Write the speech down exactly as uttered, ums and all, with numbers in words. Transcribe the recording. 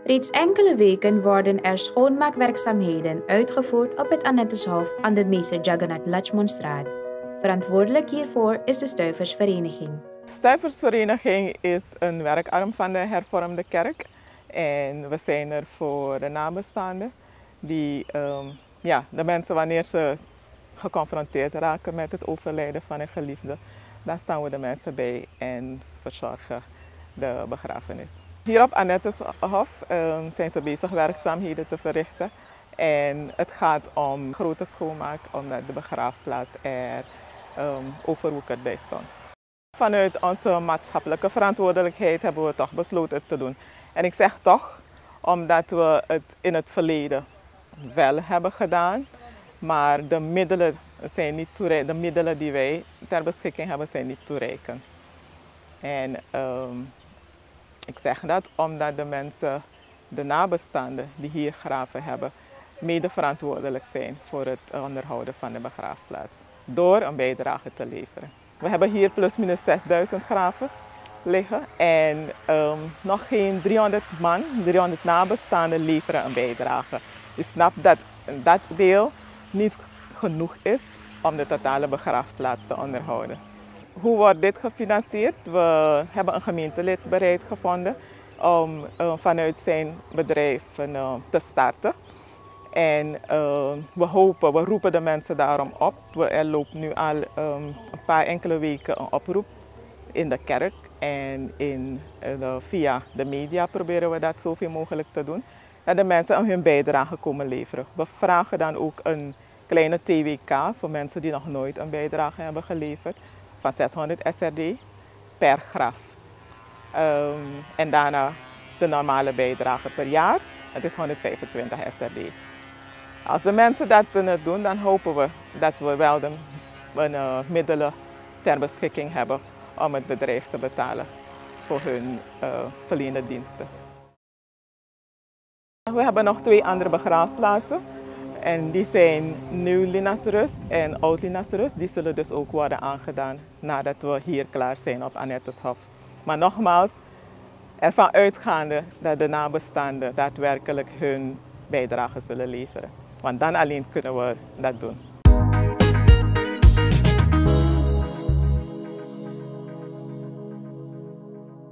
Reeds enkele weken worden er schoonmaakwerkzaamheden uitgevoerd op het Anneteshof aan de Meester Jagannath Lakshmonstraat. Verantwoordelijk hiervoor is de Stuiversvereniging. De Stuiversvereniging is een werkarm van de hervormde kerk. En we zijn er voor de nabestaanden. Die, um, ja, de mensen wanneer ze geconfronteerd raken met het overlijden van een geliefde, dan staan we de mensen bij en verzorgen de begrafenis. Hier op Anneteshof um, zijn ze bezig werkzaamheden te verrichten. En het gaat om grote schoonmaak, omdat de begraafplaats er um, overwoekerd bij stond. Vanuit onze maatschappelijke verantwoordelijkheid hebben we toch besloten het te doen. En ik zeg toch, omdat we het in het verleden wel hebben gedaan, maar de middelen, zijn niet de middelen die wij ter beschikking hebben zijn niet toereikend. En um, ik zeg dat omdat de mensen, de nabestaanden die hier graven hebben, mede verantwoordelijk zijn voor het onderhouden van de begraafplaats. Door een bijdrage te leveren. We hebben hier plusminus zesduizend graven liggen en um, nog geen driehonderd man, driehonderd nabestaanden leveren een bijdrage. Je snapt dat dat deel niet genoeg is om de totale begraafplaats te onderhouden. Hoe wordt dit gefinancierd? We hebben een gemeentelid bereid gevonden om uh, vanuit zijn bedrijf uh, te starten. En uh, we hopen, we roepen de mensen daarom op. Er loopt nu al um, een paar enkele weken een oproep in de kerk en in, uh, via de media proberen we dat zoveel mogelijk te doen. Dat de mensen hun bijdrage komen leveren. We vragen dan ook een kleine T W K voor mensen die nog nooit een bijdrage hebben geleverd van zeshonderd S R D per graf. Um, en daarna de normale bijdrage per jaar, dat is honderdvijfentwintig S R D. Als de mensen dat doen, dan hopen we dat we wel de uh, middelen ter beschikking hebben om het bedrijf te betalen voor hun uh, verleende diensten. We hebben nog twee andere begraafplaatsen en die zijn Nieuw Linasrust en Oud Linasrust. Die zullen dus ook worden aangedaan nadat we hier klaar zijn op Anneteshof. Maar nogmaals, ervan uitgaande dat de nabestaanden daadwerkelijk hun bijdrage zullen leveren. Want dan alleen kunnen we dat doen.